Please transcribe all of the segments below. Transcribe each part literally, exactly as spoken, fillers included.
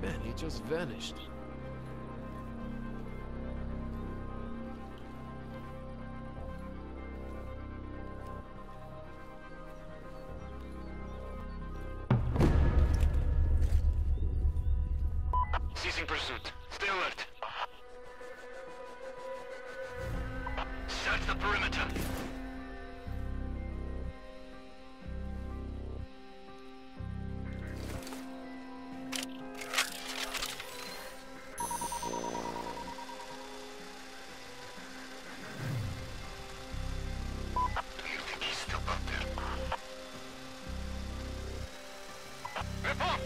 Man, he just vanished. Ceasing pursuit. Stay alert. Search the perimeter. Do you think he's still out there? Report!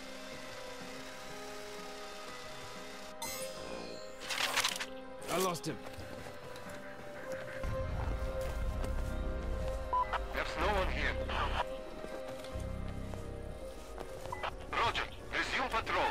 I lost him. There's no one here. Roger, resume patrol.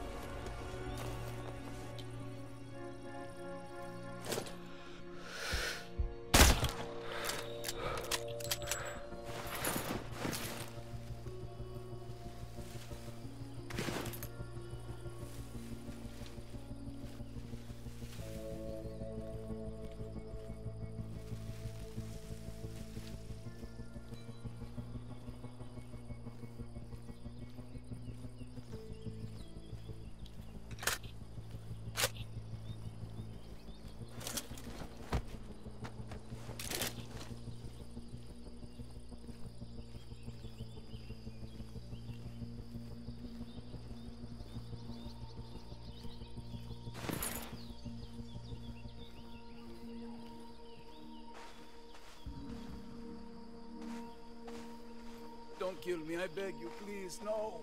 Don't kill me, I beg you, please, no.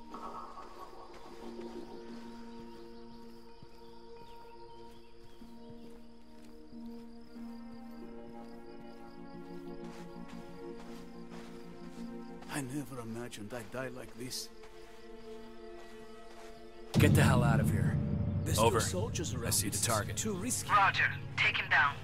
I never imagined I'd die like this. Get the hell out of here. There's Over. still soldiers around. I see the This is target. Too risky. Roger, take him down.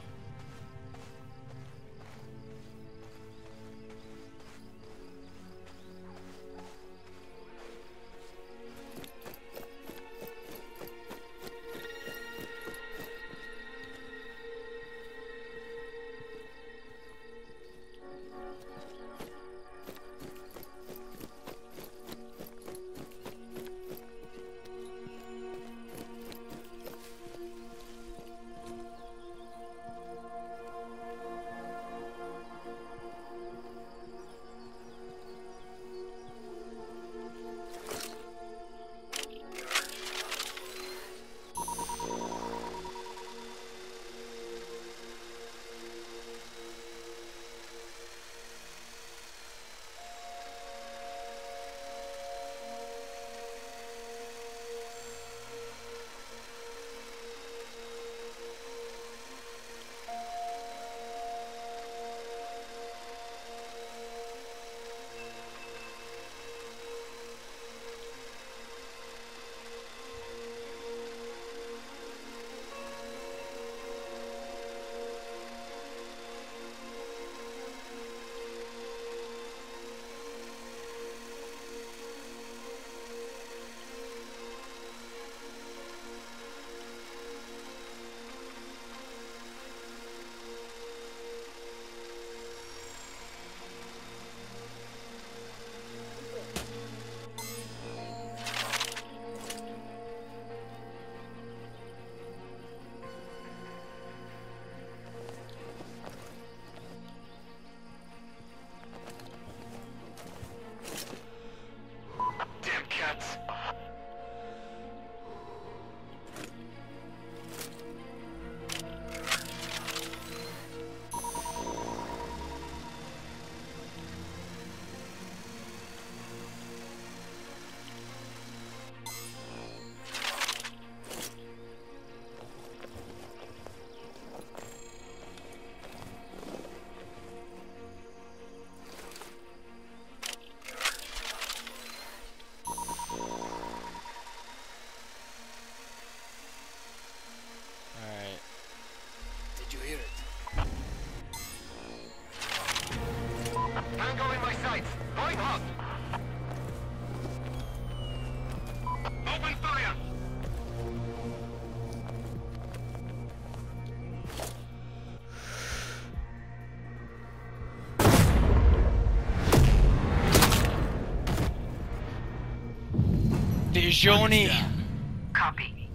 Dijoni. Copy.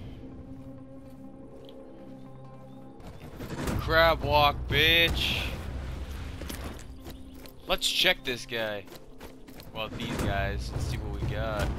Crab walk, bitch. Let's check this guy. Well, these guys. Let's see what we got.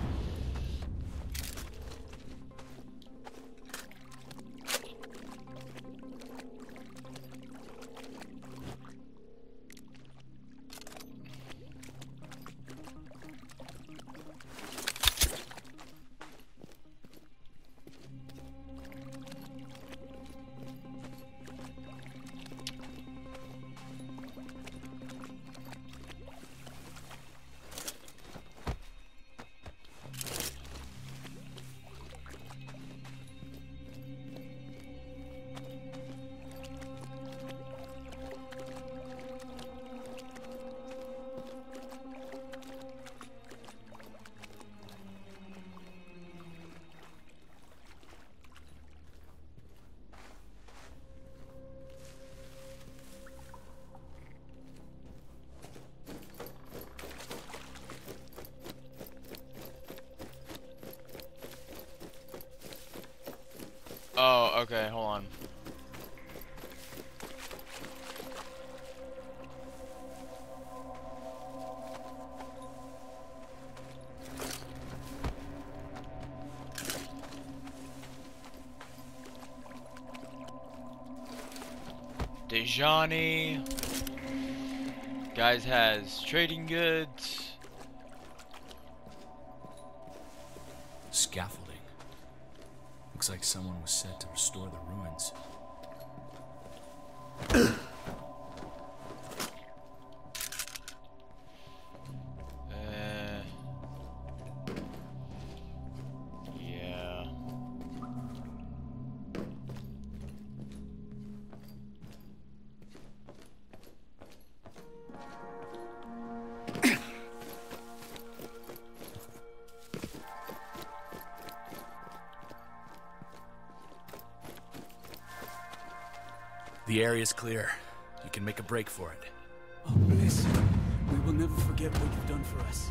Oh, okay, hold on. Dijani. Guys has trading goods. Scaffolding. Looks like someone was set to restore the ruins. uh, yeah. The area's clear. You can make a break for it. Oh, Bliss. We will never forget what you've done for us.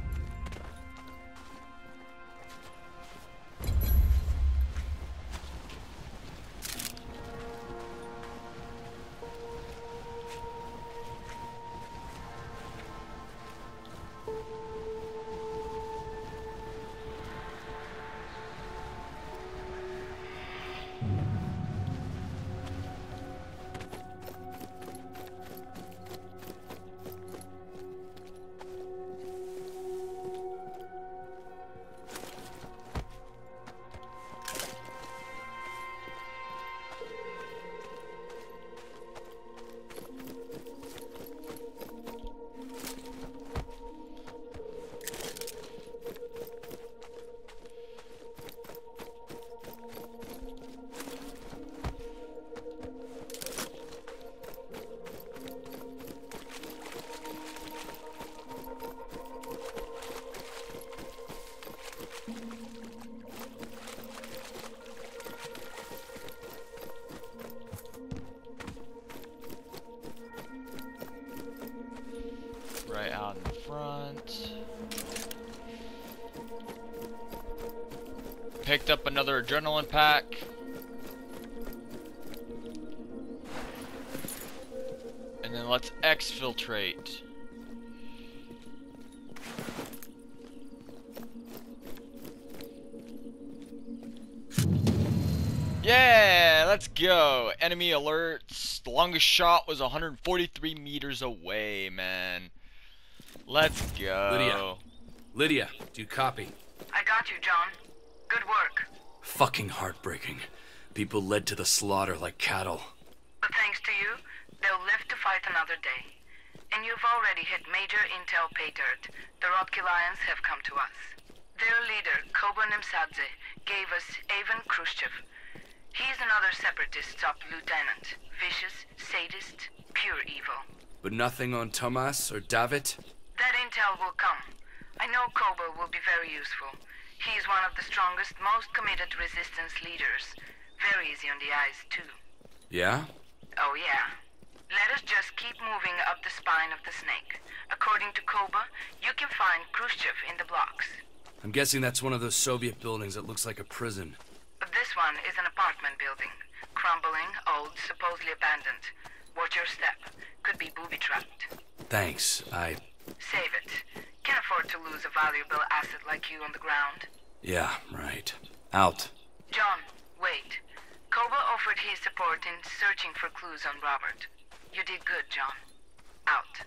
Right out in front. Picked up another adrenaline pack. And then let's exfiltrate. Yeah, let's go. Enemy alerts. The longest shot was one hundred forty-three meters away, man. Let's go. Lydia. Lydia, do you copy? I got you, John. Good work. Fucking heartbreaking. People led to the slaughter like cattle. But thanks to you, they'll live to fight another day. And you've already hit major intel pay dirt. The Rodki Lions have come to us. Their leader, Koba Nimsadze, gave us Ivan Khrushchev. He's another separatist top lieutenant. Vicious, sadist, pure evil. But nothing on Tomas or David? That intel will come. I know Koba will be very useful. He is one of the strongest, most committed resistance leaders. Very easy on the eyes, too. Yeah? Oh, yeah. Let us just keep moving up the spine of the snake. According to Koba, you can find Khrushchev in the blocks. I'm guessing that's one of those Soviet buildings that looks like a prison. But this one is an apartment building. Crumbling, old, supposedly abandoned. Watch your step. Could be booby-trapped. Thanks, I... Save it. Can't afford to lose a valuable asset like you on the ground. Yeah, right. Out. John, wait. Koba offered his support in searching for clues on Robert. You did good, John. Out.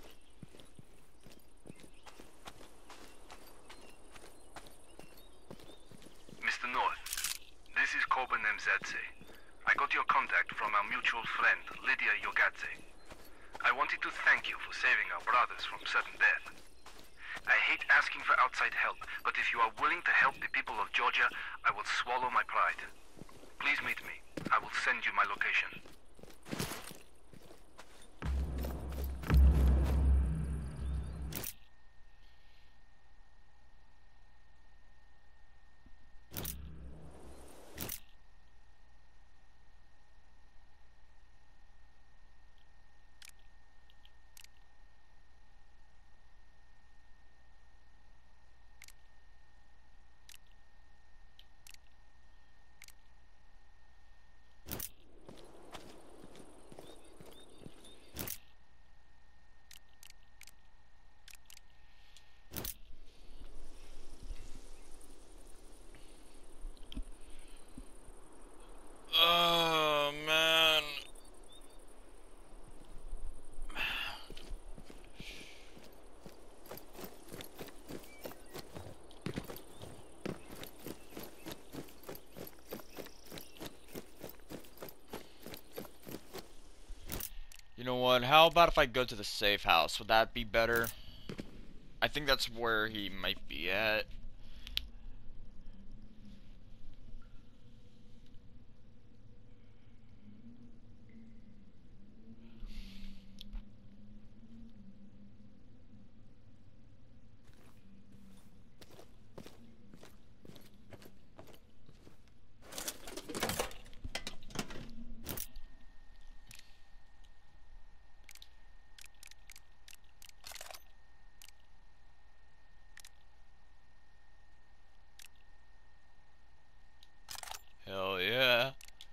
Mister North, this is Koba Nemzadze. I got your contact from our mutual friend, Lydia Yogadze. I wanted to thank you for saving our brothers from sudden death. I hate asking for outside help, but if you are willing to help the people of Georgia, I will swallow my pride. Please meet me. I will send you my location. Oh, man. You know what? How about if I go to the safe house? Would that be better? I think that's where he might be at. Hell yeah.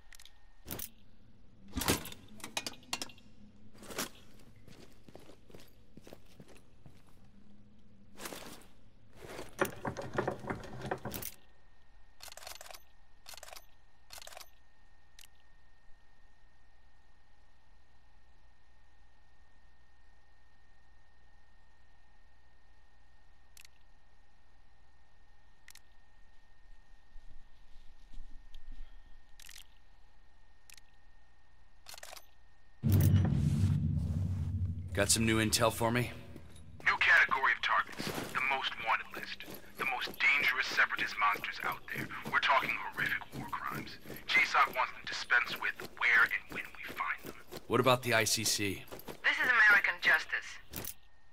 Got some new intel for me? New category of targets. The most wanted list. The most dangerous separatist monsters out there. We're talking horrific war crimes. J SOC wants them dispensed with where and when we find them. What about the I C C? This is American justice.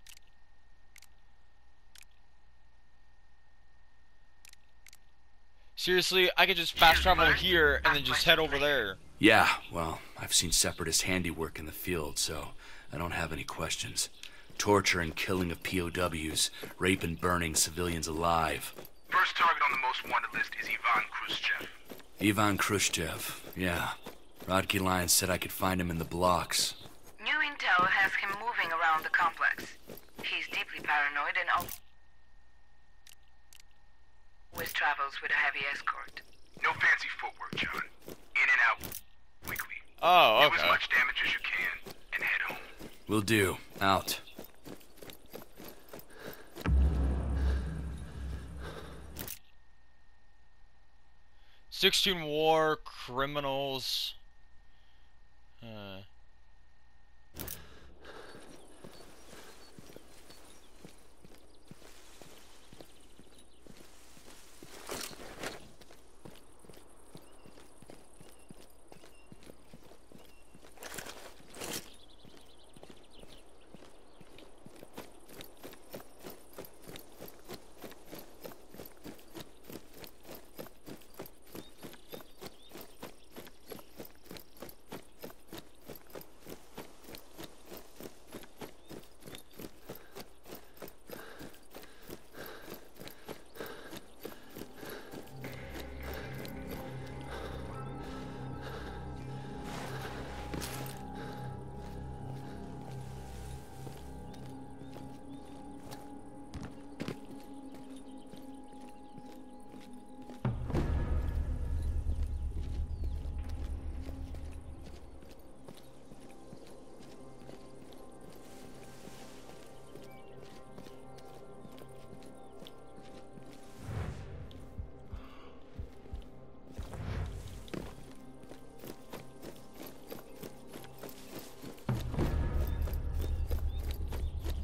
Seriously, I could just fast travel here and then just head over there. Yeah, well, I've seen separatist handiwork in the field, so I don't have any questions. Torture and killing of P O Ws, rape and burning civilians alive. First target on the most wanted list is Ivan Khrushchev. Ivan Khrushchev, yeah. Rodkey Lyons said I could find him in the blocks. New intel has him moving around the complex. He's deeply paranoid and always travels with a heavy escort. No fancy footwork, John. In and out. Quickly. Oh, Do as okay. much damage as you can, and head home. Will do. Out. sixteen war criminals. Uh.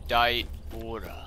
Erudite Aura.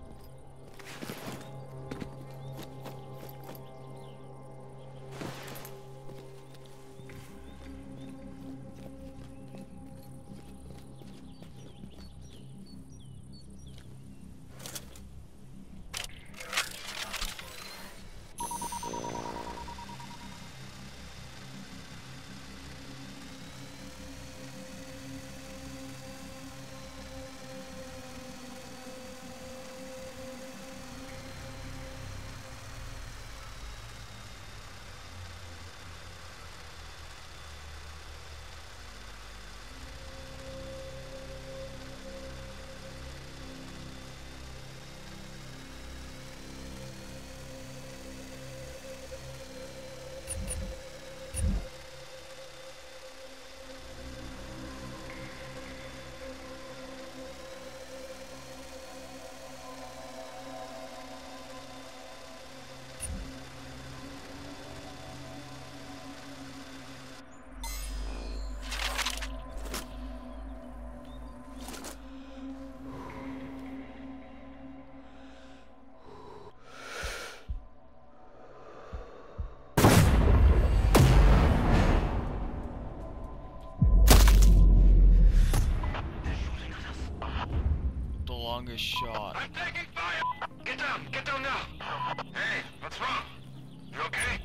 Longest shot. I'm taking fire! Get down! Get down now! Hey, what's wrong? You okay?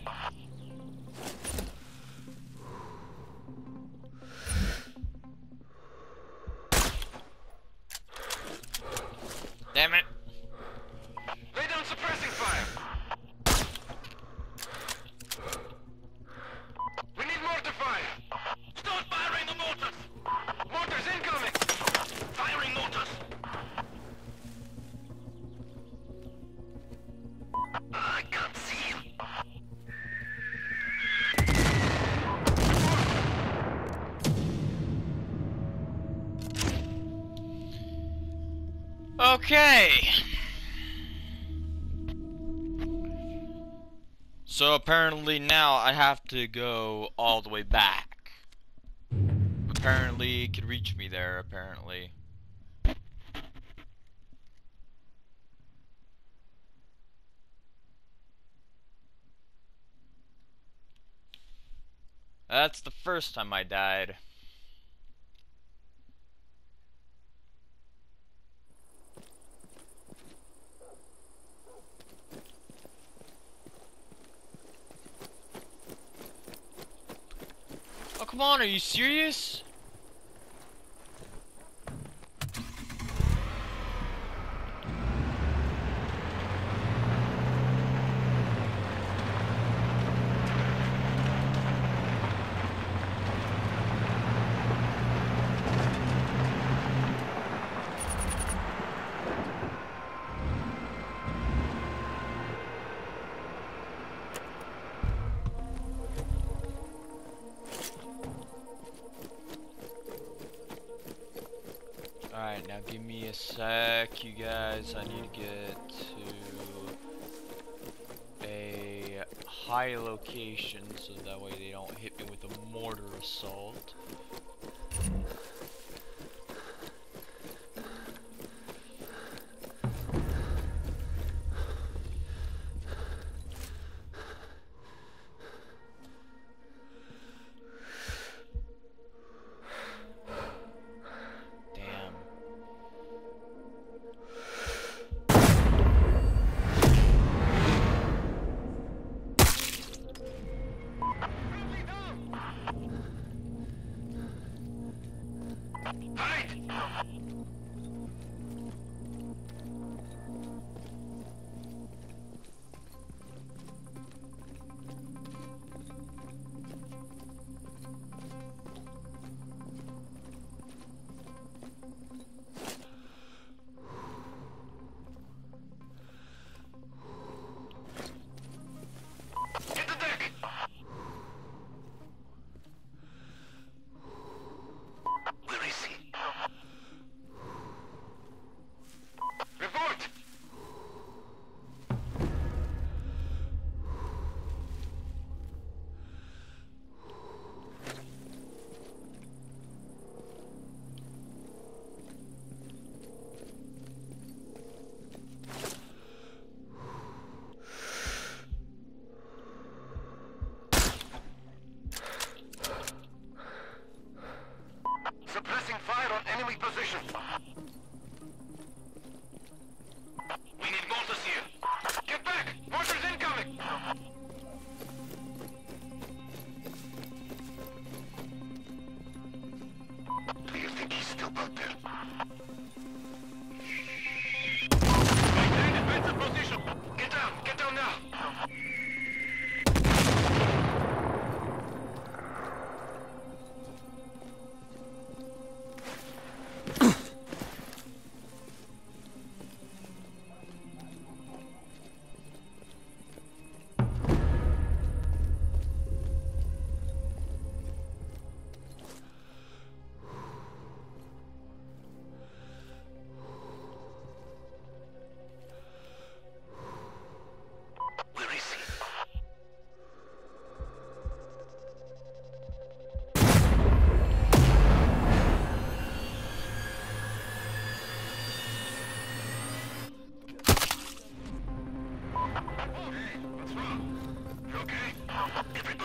Damn it. Lay down suppressing fire! We need mortar fire! Start firing the mortars! Mortars incoming! Firing mortars! I can't see him. Okay. So apparently now I have to go all the way back. Apparently it can reach me there, apparently. That's the first time I died. Oh, come on, are you serious? Alright, now give me a sec, you guys. I need to get to a high location so that way they don't hit me with a mortar assault.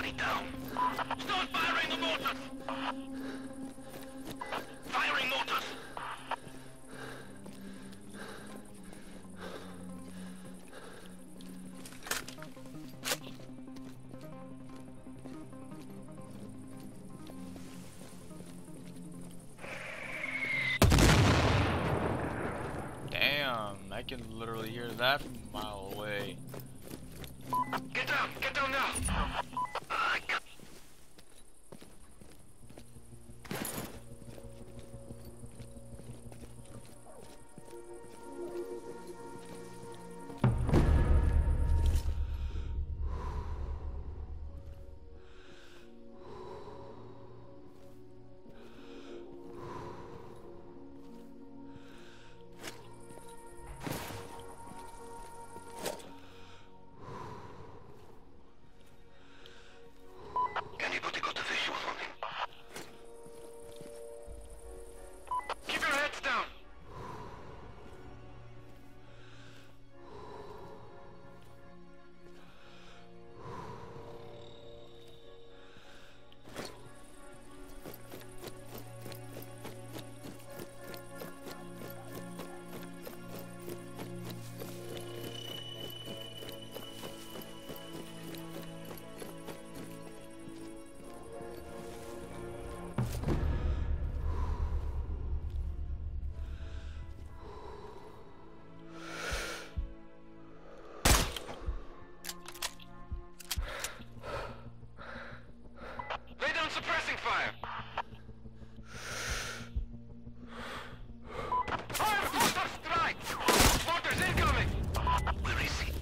Everybody down. Start firing the mortars! Firing mortars! Damn, I can literally hear that from a mile away. Get down! Get down now! I got Anybody got a visual on him? Keep your heads down! Lay down suppressing fire! Fire! Mortar strike! Mortars incoming! Where is he?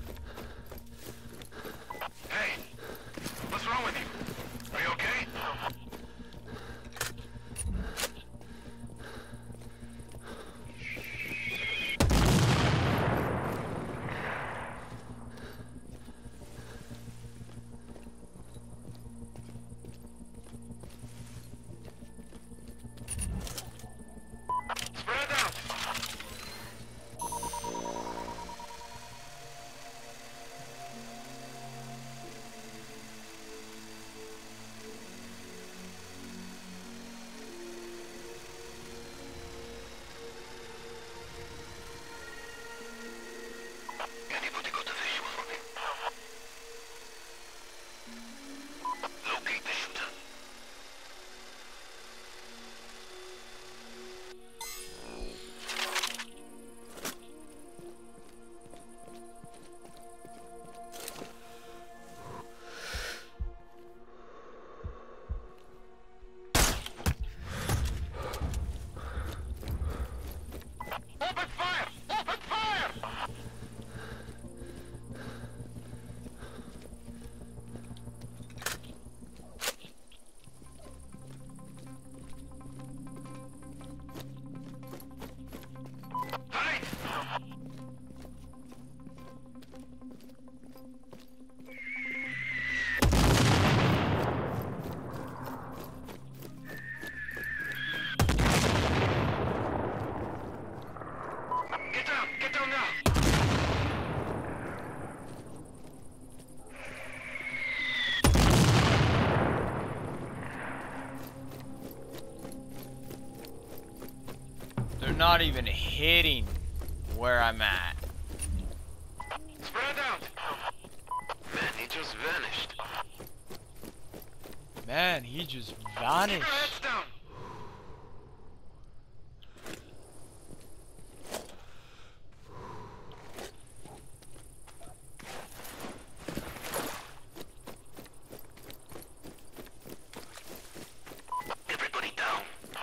Hey! What's wrong with you? Are you okay? Spread out! Anybody got a visual on him? Locate the shooter. Open fire! Open fire! Hide! Get down! Get down now! They're not even hitting where I'm at. Spread out! Man, he just vanished. Man, he just Keep vanished. your heads down! Everybody down!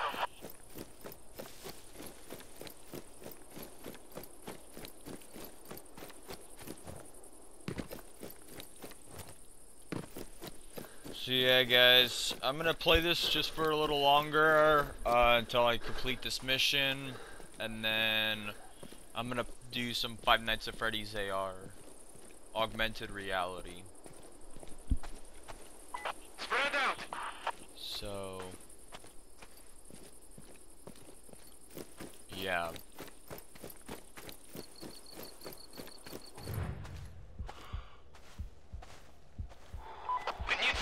So yeah, guys, I'm gonna play this just for a little longer uh, until I complete this mission, and then I'm gonna do some Five Nights at Freddy's A R, augmented reality. Spread out! So yeah. We need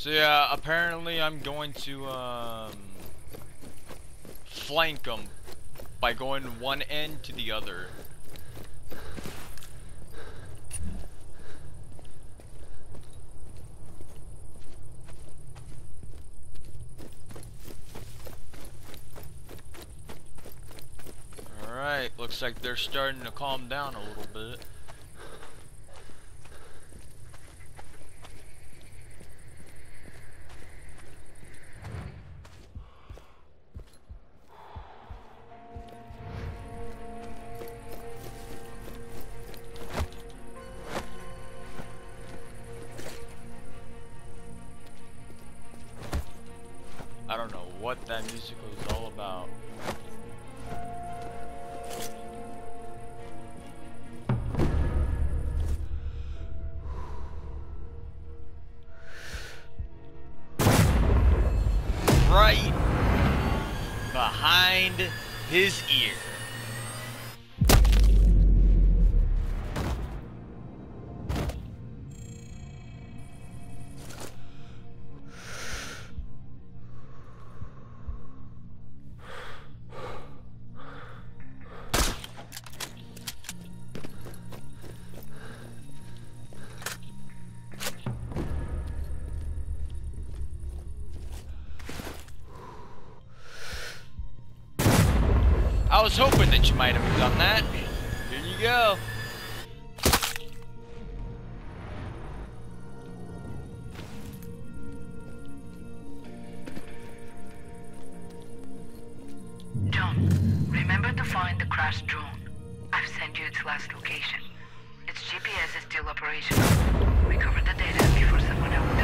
So yeah, apparently I'm going to um, flank them by going one end to the other. Alright, looks like they're starting to calm down a little bit. I don't know what that music was all about. Right behind his ear. I was hoping that you might have done that. Here you go. John, remember to find the crashed drone. I've sent you its last location. Its G P S is still operational. Recover the data before someone else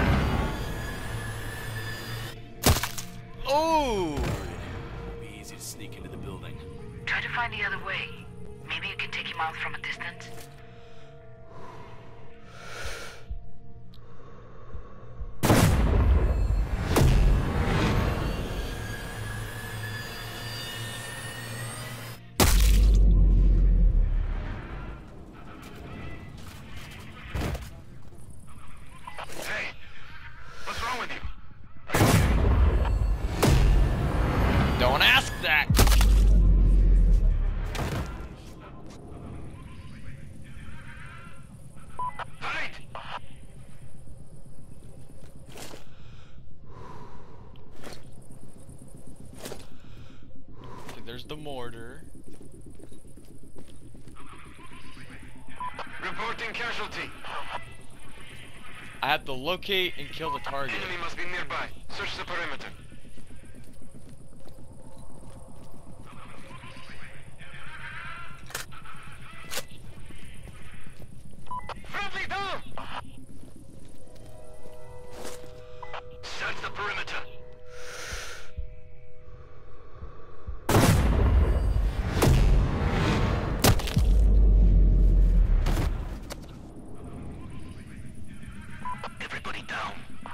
does. Oh! Won't be easy to sneak into the building. Try to find the other way. Maybe you can take him out from a distance. Hey, what's wrong with you? Don't ask that. Hide! Okay, there's the mortar. Reporting casualty. I have to locate and kill the target. Enemy must be nearby. Search the perimeter. Friendly down! Search the perimeter. Everybody down.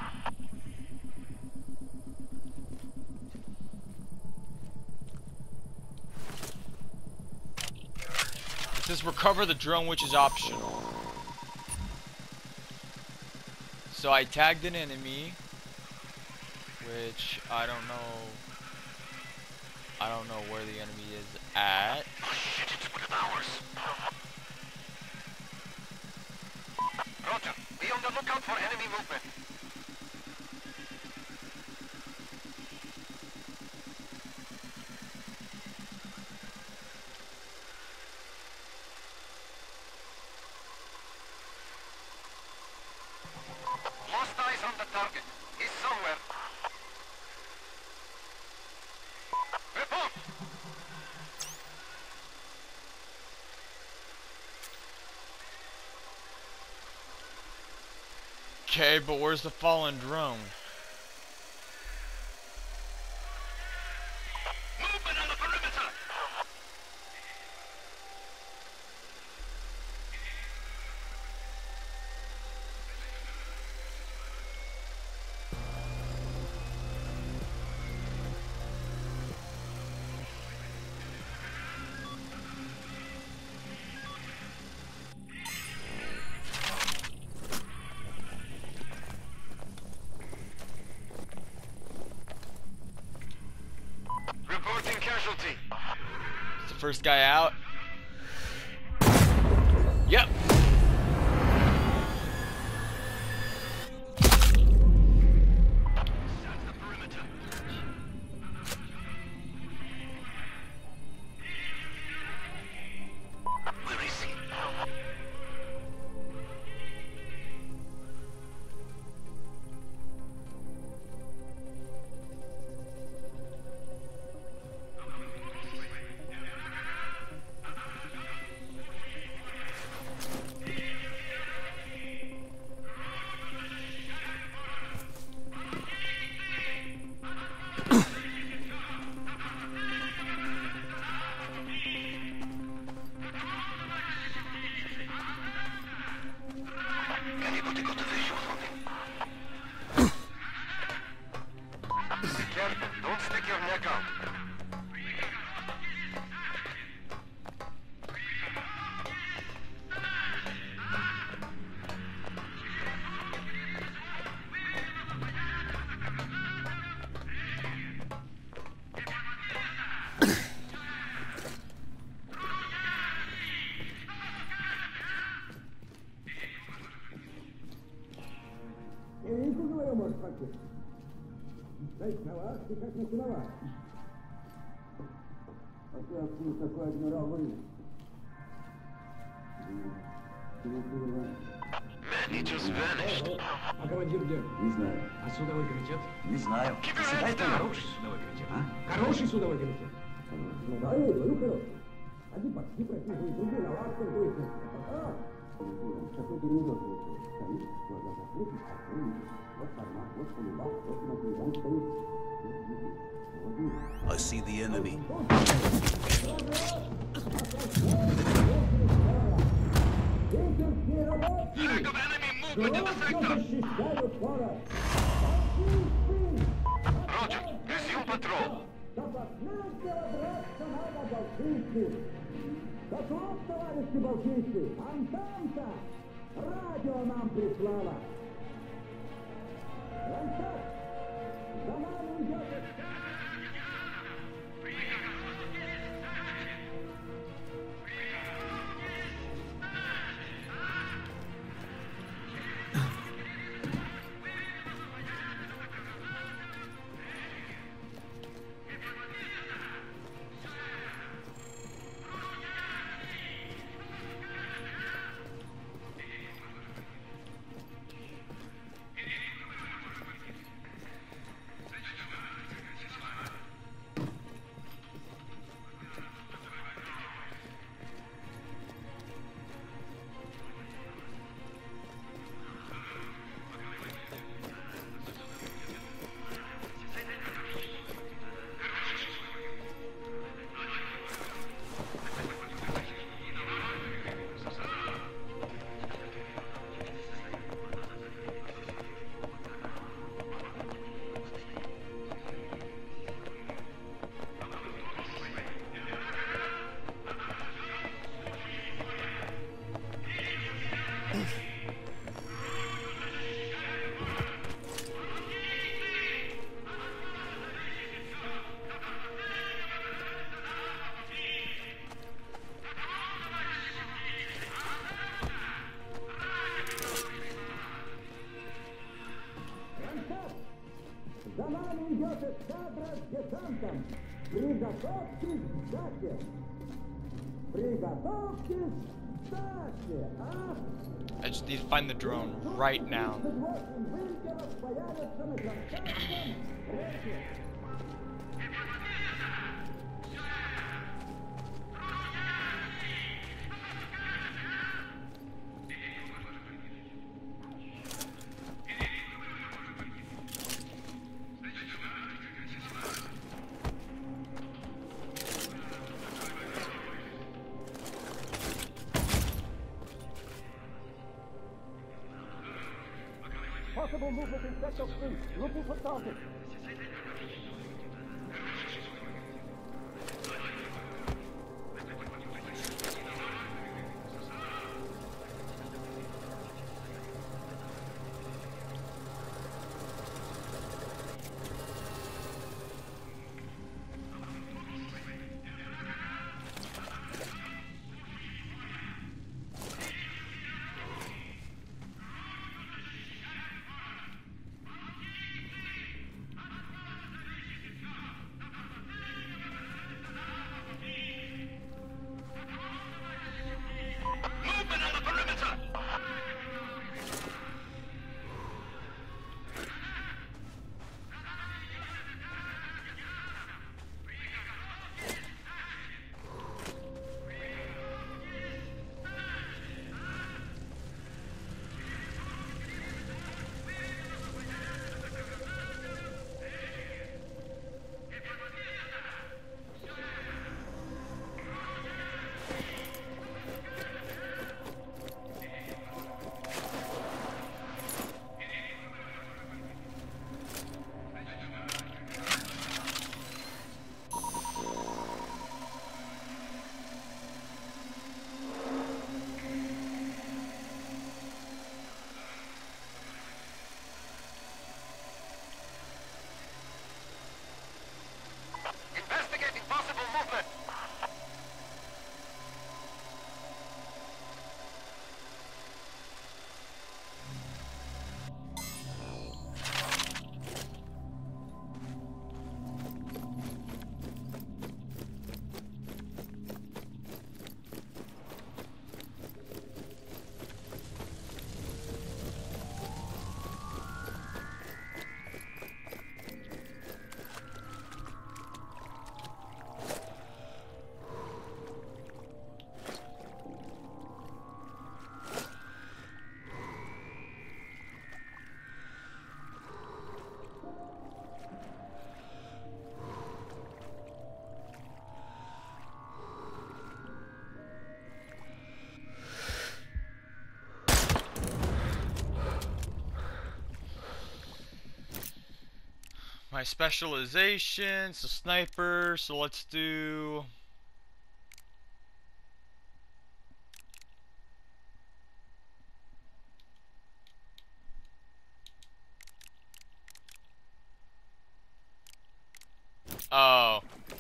It says recover the drone, which is optional. So I tagged an enemy, which I don't know. I don't know where the enemy is at. Oh shit, it's one of ours. Roger, be on the lookout for enemy movement. Lost eyes on the target. He's somewhere. Report! Okay, but where's the fallen drone? Movement on the perimeter! first guy out. Yep. Don't stick your neck out. Man, he just vanished. А командир где? Не знаю. А судовой комитет? Не знаю. Седай там. Хороший судовой комитет. А? Хороший судовой комитет. Ну да, я говорю, хороший. Один почти прописывает, другой на вас торгуется. А, Какой ты не должен. Стоит, глаза закрыты, спокойно. Вот формат, вот полюбак, вот на диван стоит. Вот вижу. I see the enemy. Lack of enemy movement in the sector. защищают город. Roger, resume patrol. Запасная драться надо, болшинцы. Готов, товарищи болшинцы? Антанта! Радио нам прислала. Ланцет! За нами идет... За нами идет эскадра с десантом. Приготовьтесь к сдаче. Приготовьтесь к сдаче, а? I just need to find the drone right now. Вынтеров появятся на Камчатском рейсе. Possible movement in sector three. Looking for target. my specialization, so sniper, so let's do oh.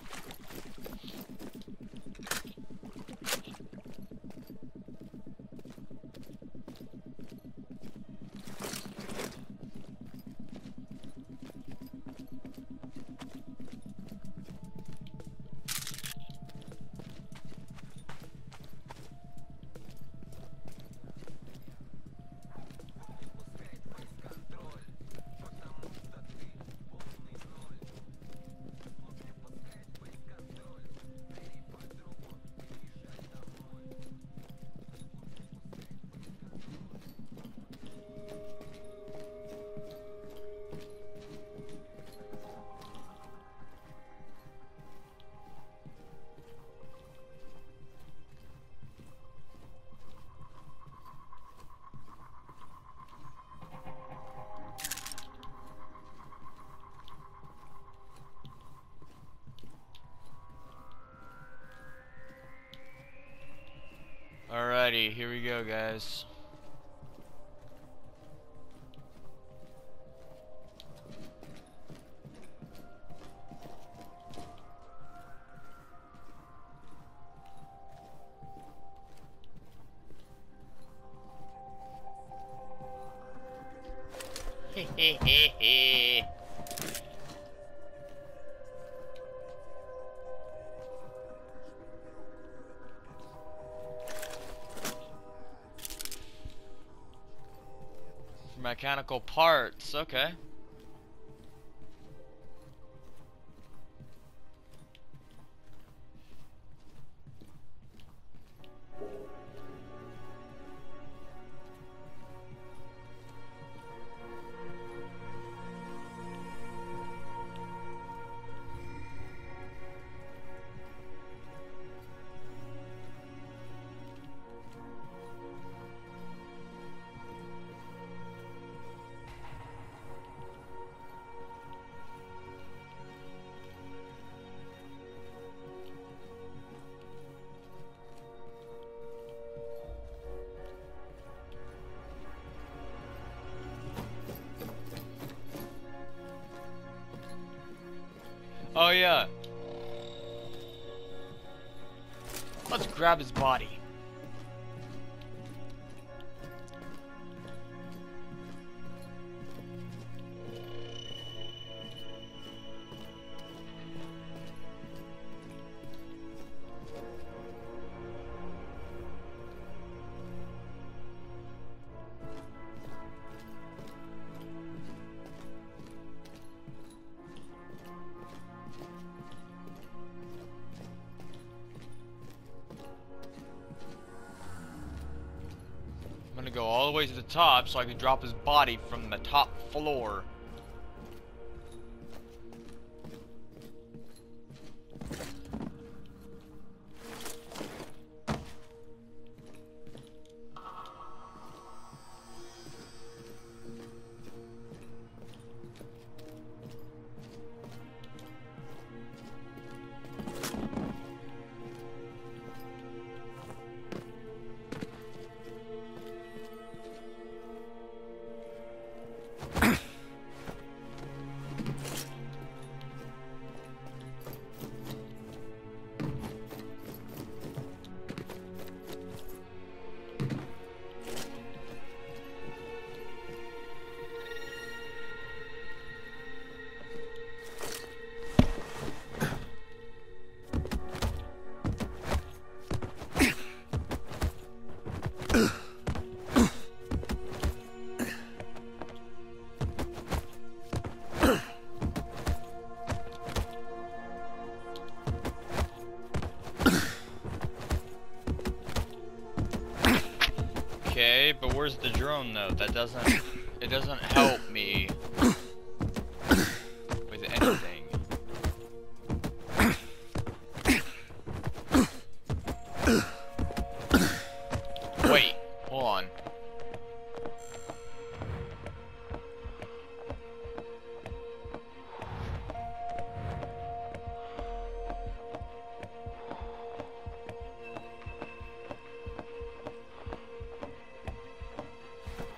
Alrighty, here we go, guys. Hehehehe. Mechanical parts, okay. Oh yeah. Let's grab his body. I'm gonna go all the way to the top so I can drop his body from the top floor. Okay, but where's the drone though? That doesn't, it doesn't help me with anything. Wait, hold on.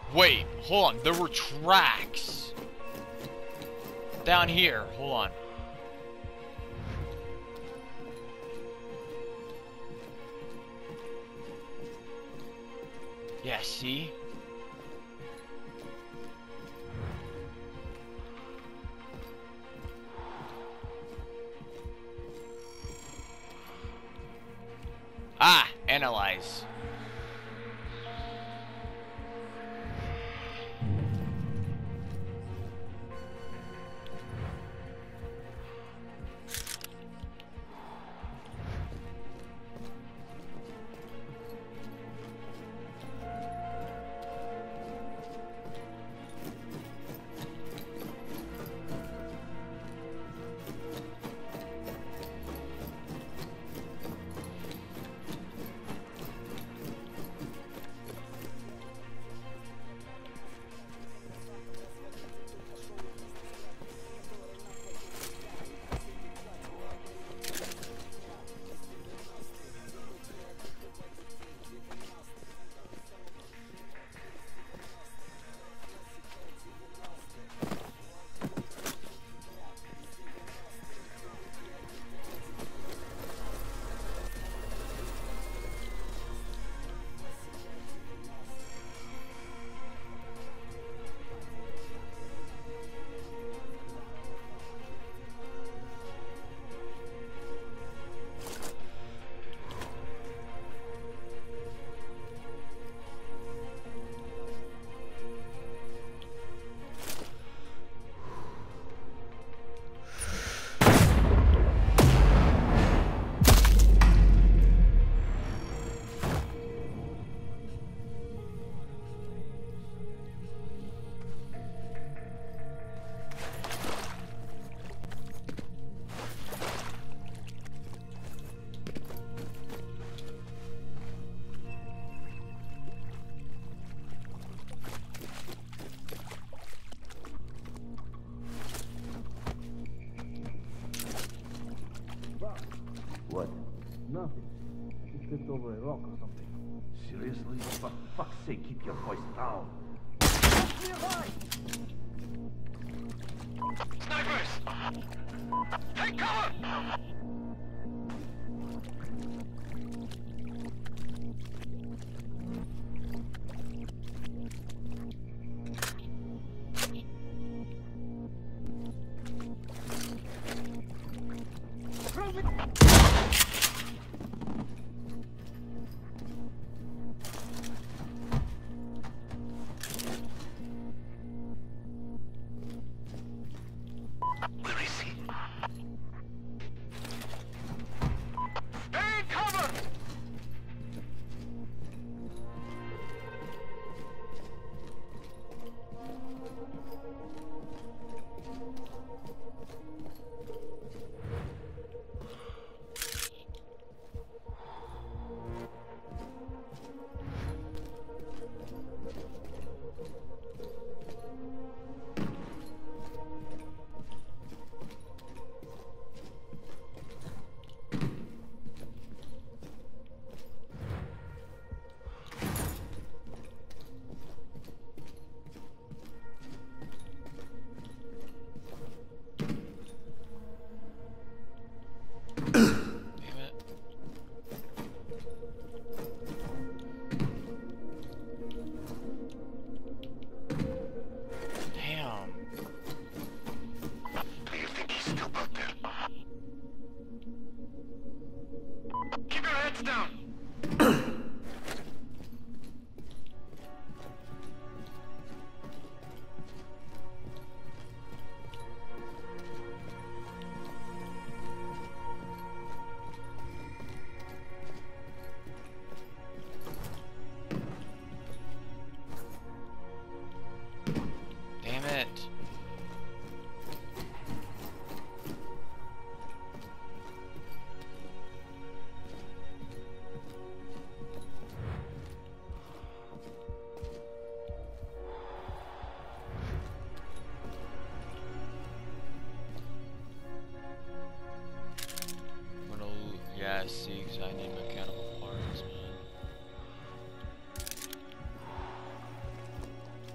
Wait, hold on. There were tracks down here. Hold on. Yeah, see? Ah, analyze. What? Nothing. I just tripped over a rock or something. Seriously? For fuck's sake, keep your voice down. Snipers! Take cover! Where is he? Stay in cover! Down! Damn it. Yeah, see, because I need mechanical parts, man.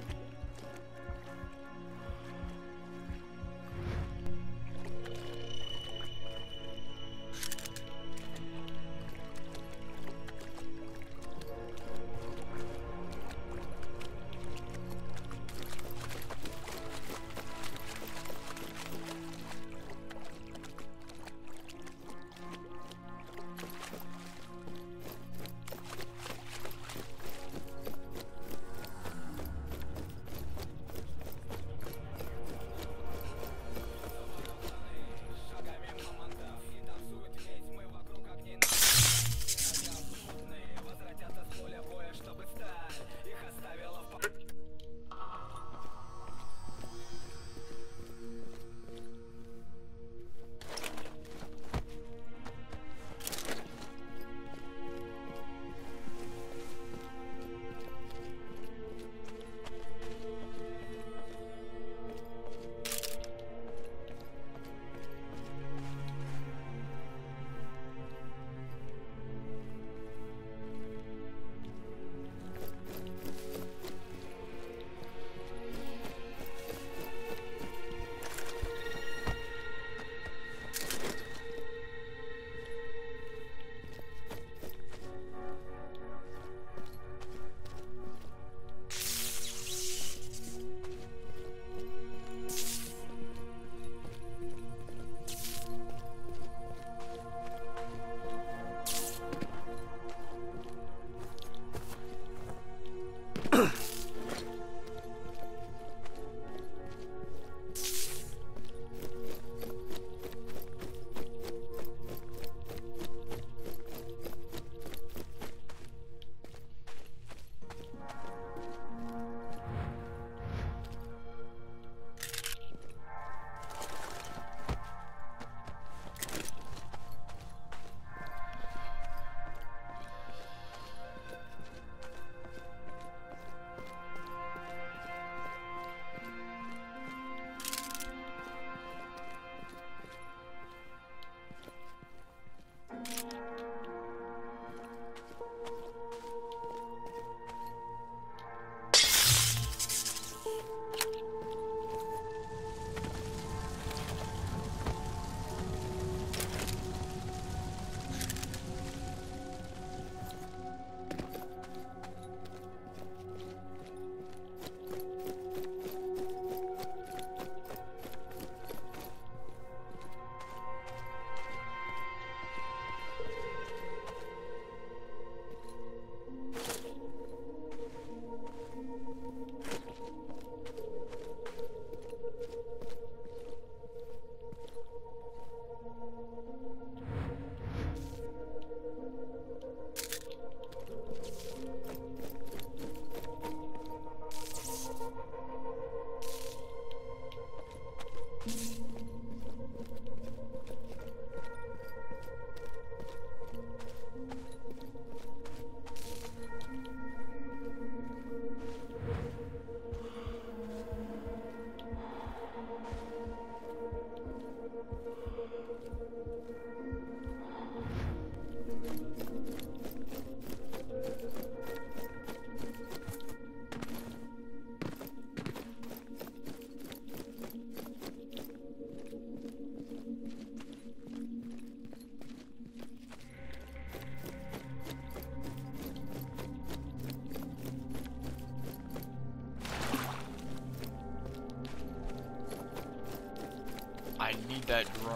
I need that drone.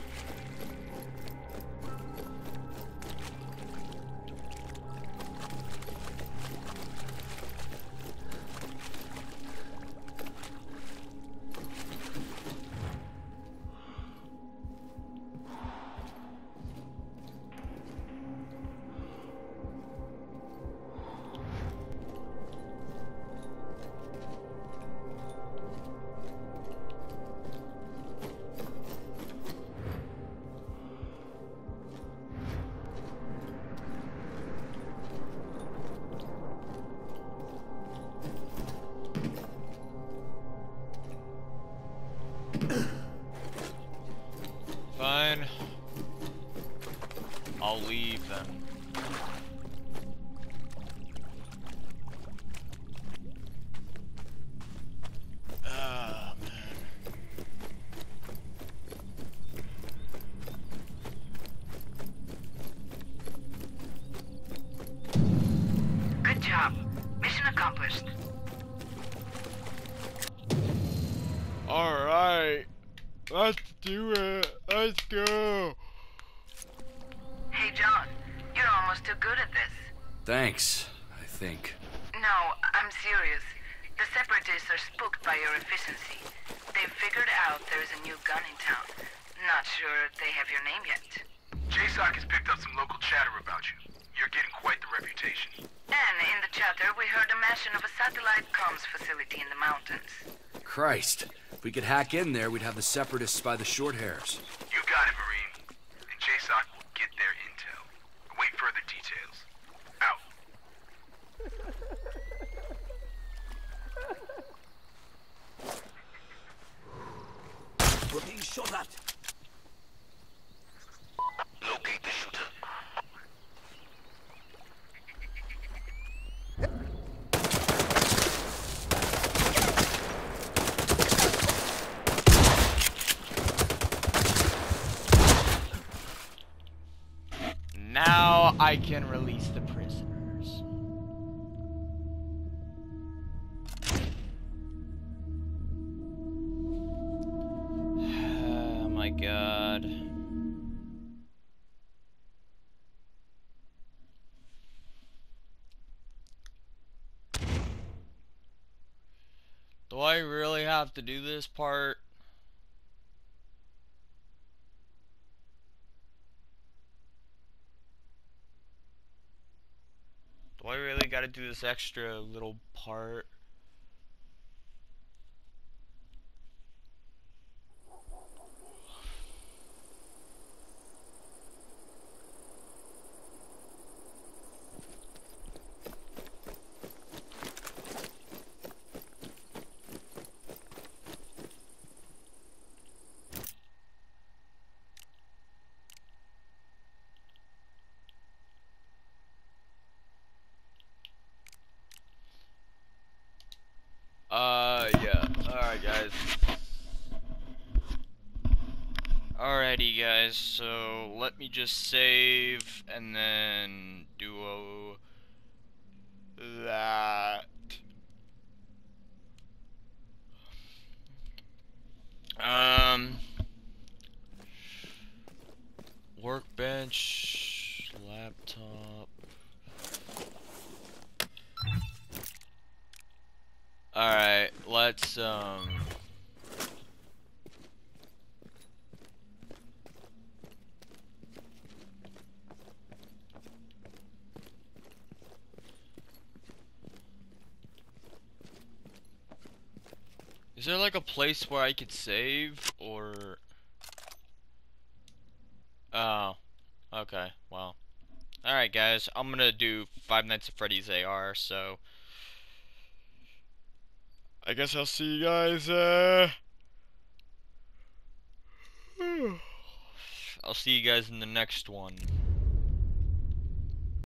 Fine. I'll leave then. Ah, man. Good job. Mission accomplished. Alright. Let's do it. Let's go. Hey, John. You're almost too good at this. Thanks, I think. No, I'm serious. The Separatists are spooked by your efficiency. They've figured out there's a new gun in town. Not sure they have your name yet. J SOC has picked up some local chatter about you. You're getting quite the reputation. And in the chatter, we heard a mention of a satellite comms facility in the mountains. Christ, if we could hack in there, we'd have the Separatists by the short hairs. You got it, Marine. And J SOC will get their intel. Await further details. Out. We're being shot at. Locate the shooter. Now I can release the prisoners. Oh my god. Do I really have to do this part? Do I really gotta do this extra little part? Uh, yeah. Alright, guys. Alrighty, guys. So, let me just save and then do that. Um, workbench, laptop. Alright, let's, um... is there like a place where I could save, or... Oh, okay, well. Alright guys, I'm gonna do Five Nights at Freddy's A R, so... I guess I'll see you guys, uh... I'll see you guys in the next one.